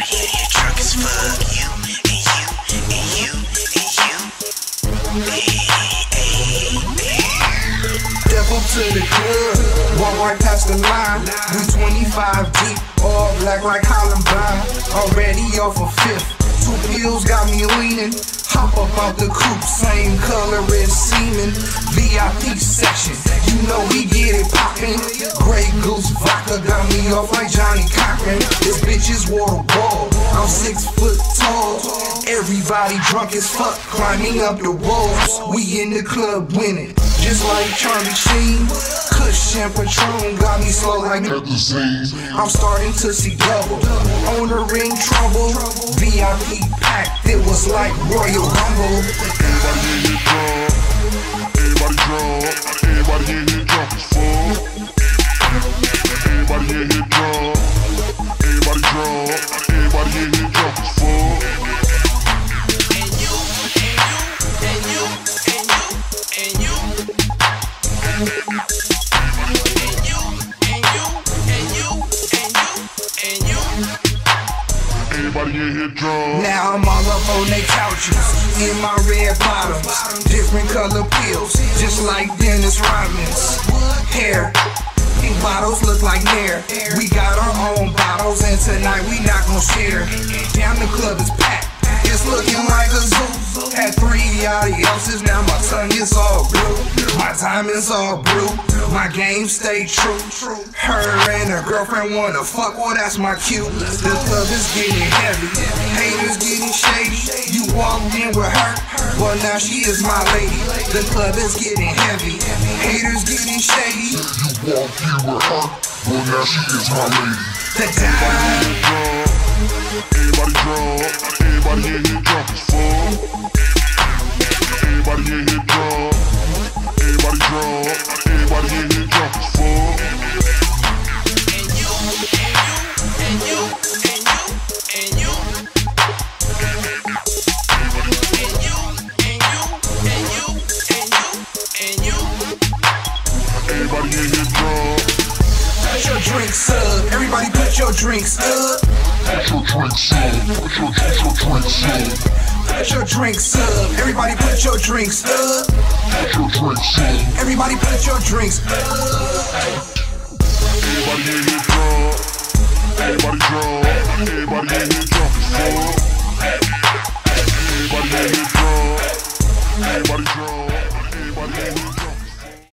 Everybody in here drunk as fuck. You and you and you and you. Step up to the club, walk right past the line. We 25 deep, all black like Columbine. Already off a fifth, 2 pills got me leaning. Hop up out the coupe, same color as semen. VIP section, you know we get it poppin'. Grey Goose vodka got me off like Johnny Cochran. This bitch is water ball, I'm 6 foot tall. Everybody drunk as fuck, climbing up the walls. We in the club winning, just like Charlie Sheen. Kush and Patron got me slow like magazines. I'm starting to see double, owner in trouble. VIP packed, it was like Royal Rumble. Everybody drunk, everybody in here drunk as fuck. Everybody in here drunk, everybody drunk, everybody in here drunk as fuck. And you, and you, and you, and you, and you. Everybody in here drunk. Now I'm all up on they couches, in my red bottoms, different color pills, just like Dennis Rodman's hair. These bottles look like Nair. We got our own bottles and tonight we not gon' share. Damn, the club is packed, it's looking like a zoo. Had 3 adioses, now my tongue is all blue. My diamonds all blue, my game stay true. Her and her girlfriend wanna fuck, well that's my cue. The club is getting heavy, haters getting shady. You walked in with her, well now she is my lady. The club is getting heavy, haters getting shady. You walked in with her, well now she is my lady. The time. Everybody drunk, everybody in here drunk as fuck. Everybody in here drunk, everybody drunk, everybody in here drunk as fuck. And you, and you, and you, and you, and you, and you, and you, and you, and you. Everybody in here drunk. Put your drinks up, everybody put your drinks up. Put your drinks up, put your drinks up. Put your drinks up, everybody put your drinks up. Put your drinks up. Everybody put your drinks up. Everybody in here drunk, everybody drunk, everybody in here drunk as fuck. Everybody in here drunk, everybody drunk, everybody in here drunk.